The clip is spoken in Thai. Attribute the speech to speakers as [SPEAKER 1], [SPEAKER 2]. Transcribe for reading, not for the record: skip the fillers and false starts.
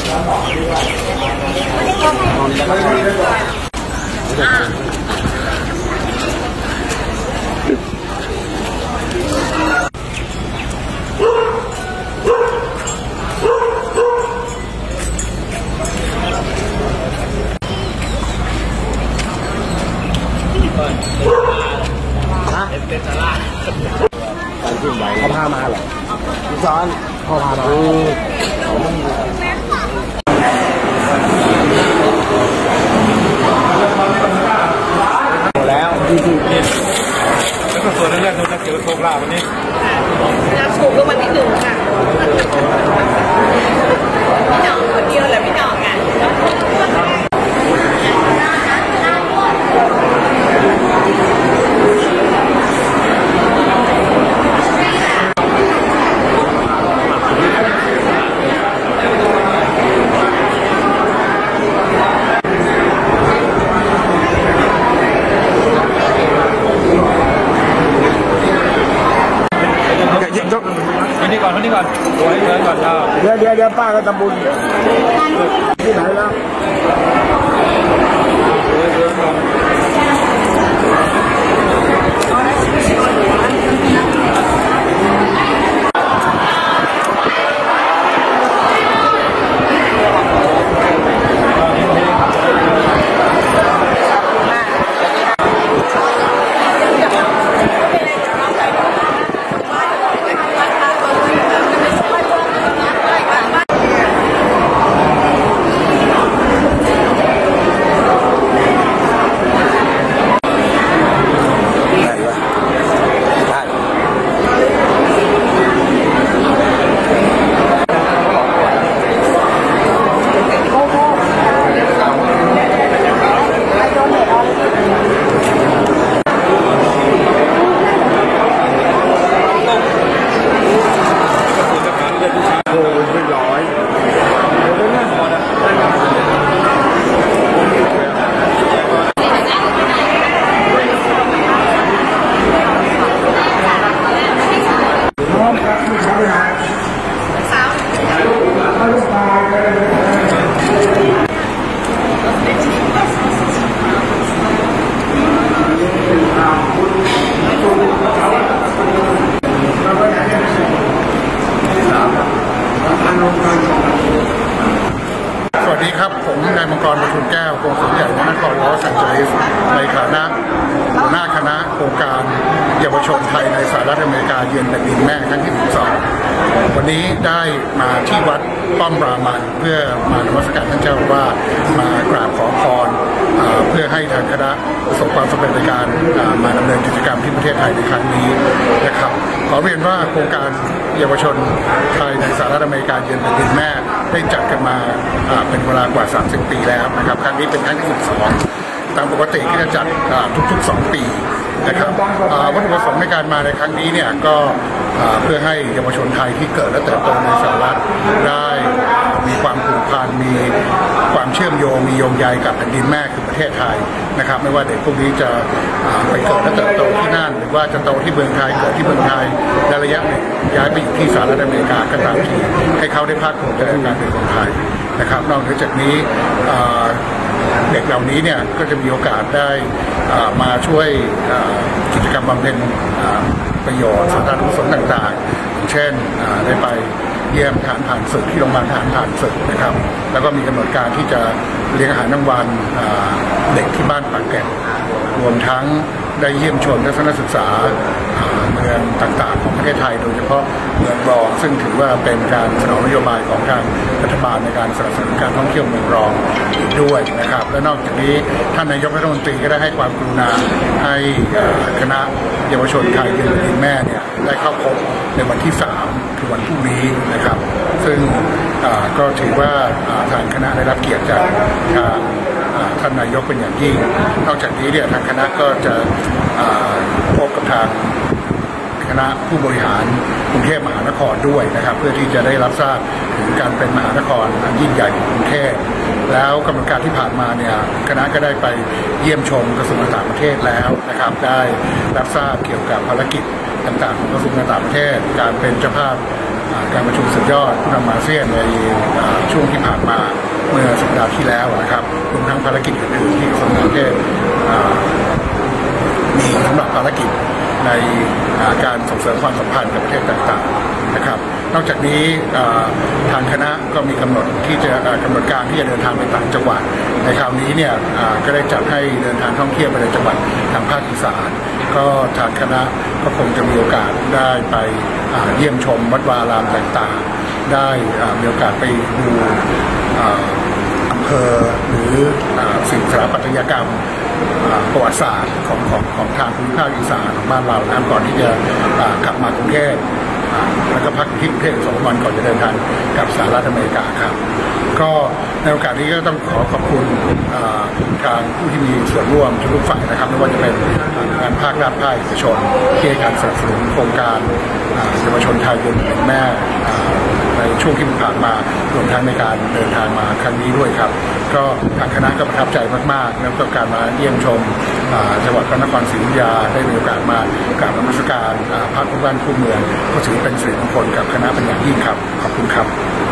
[SPEAKER 1] เขาพามาเหรอพี่ซ้อนเขาพามาแล้วแล้วก็ส่วนแรกเราจะเจอโชคลาภวันนี้น้ำสูบก็วันที่1ค่ะพี่น้องคนเดียวแหละพี่น้องอ่ะนี่ก่อนโอ้ยเดินก่อนเดี๋ยวป้าก็ทำบุญที่ไหนแล้วสวัสดีครับผมนายมังกร ประทุมแก้วกองศูนย์ใหญ่นครลอสแอนเจลิสในฐานะหัวหน้าคณะโครงการเยาวชนไทยในสหรัฐอเมริกาเยือนแผ่นดินแม่ครั้งที่12วันนี้ได้มาที่วัดป้อมรามันเพื่อมานมัสการท่านเจ้าว่ามากราบขอพรเพื่อให้ทางคณะประสบความสำเร็จในการมาดำเนินกิจกรรมที่ประเทศไทยในครั้งนี้นะครับขอเรียนว่าโครงการเยาวชนไทยในสหรัฐอเมริกาเยือนแผ่นดินแม่ได้จัดกันมาเป็นเวลากว่า30 ปีแล้วนะครับครั้งนี้เป็นครั้งที่12ตามปกติก็จะจัดทุกๆ2 ปีนะครับวัตถุประสงค์ในการมาในครั้งนี้เนี่ยก็เพื่อให้เยาวชนไทยที่เกิดและเติบโตในสหรัฐได้มีความผูกพันมีความเชื่อมโยงมีโยงใยกับแผ่นดินแม่คือประเทศไทยนะครับไม่ว่าเด็กพวกนี้จะไปเกิดและเติบโตที่นั่นหรือว่าจะโตที่เมืองไทยเกิดที่เมืองไทยในระยะหนึ่งย้ายไปอยู่ที่สหรัฐอเมริกาก็ตามทีให้เขาได้ภาคภูมิใจในการเป็นคนไทยนะครับนอกจากนี้เด็กเหล่านี้เนี่ยก็จะมีโอกาสได้มาช่วยกิจกรรมบำเพ็ญประโยชน์สาธารณกุศลต่างๆเช่นได้ไปเยี่ยมทหารผ่านศึกที่โรงพยาบาลทหารผ่านศึกนะครับแล้วก็มีกำหนดการที่จะเลี้ยงอาหารกลางวันเด็กที่บ้านปากแก่นรวมทั้งได้เยี่ยมชมทัศนศึกษาเมืองต่างๆของประเทศไทยโดยเฉพาะเมืองรองซึ่งถือว่าเป็นการสนองนโยบายของทางรัฐบาลในการสนับสนุนการท่องเที่ยวเมืองรองอีกด้วยนะครับและนอกจากนี้ท่านนายกรัฐมนตรีก็ได้ให้ความกรุณาให้คณะเยาวชนไทยเยือนแผ่นดินแม่เนี่ยได้เข้าพบในวันที่3คือวันพรุ่งนี้นะครับซึ่งก็ถือว่าทางคณะได้รับเกียรติจากท่านนายกเป็นอย่างยิ่งนอกจากนี้เนี่ยทางคณะก็จะพบกับทางคณะผู้บริหารกรุงเทพมหานครด้วยนะครับเพื่อที่จะได้รับทราบถึงการเป็นมหานครอันยิ่งใหญ่ของกรุงเทพแล้วกำหนดการที่ผ่านมาเนี่ยคณะก็ได้ไปเยี่ยมชมกระทรวงต่างประเทศแล้วนะครับได้รับทราบเกี่ยวกับภารกิจต่างๆของกระทรวงต่างประเทศการเป็นเจ้าภาพการประชุมสุดยอดผู้นำอาเซียนในช่วงที่ผ่านมาเมื่อสัปดาห์ที่แล้วนะครับรวมทั้งภารกิจอื่นๆที่กระทรวงต่างประเทศมีสำหรับภารกิจในการส่งเสริมความสัมพันธ์กับประเทศต่างๆนะครับนอกจากนี้ทางคณะก็มีกำหนดการที่จะเดินทางไปต่างจังหวัดในคราวนี้เนี่ยก็ได้จัดให้เดินทางท่องเที่ยวไปในจังหวัดทางภาคอีสานก็ทางคณะก็คงจะมีโอกาสได้ไปเยี่ยมชมวัดวาอารามต่างๆได้มีโอกาสไปดูอำเภอหรือสิ่งสถาปัตยกรรมประวัติศาสตร์ของทางภูมิภาคอีสานของบ้านเรานะครับก่อนที่จะกลับมากรุงเทพแล้วก็พักที่กรุงเทพ2 วันก่อนจะเดินทางกลับสหรัฐอเมริกาครับก็ในโอกาสนี้ก็ต้องขอบคุณทางผู้ที่มีส่วนร่วมทุกฝ่ายนะครับไม่ว่าจะเป็นงานภาครัฐภาคเอกชนที่ให้การสนับสนุนโครงการเยาวชนไทยเป็นแม่ในช่วงที่ผ่านมารวมทั้งในการเดินทางมาครั้งนี้ด้วยครับก็ทางคณะก็ประทับใจมากๆแล้วก็การมาเยี่ยมชมจังหวัดพระนครศรีอยุธยาได้มีโอกาสมากราบนมัสการพระคู่บ้านคู่เมืองก็ถือเป็นสิริมงคลกับคณะเป็นอย่างยิ่งครับขอบคุณครับ